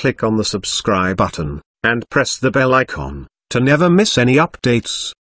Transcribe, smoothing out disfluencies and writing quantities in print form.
click on the subscribe button, and press the bell icon, to never miss any updates.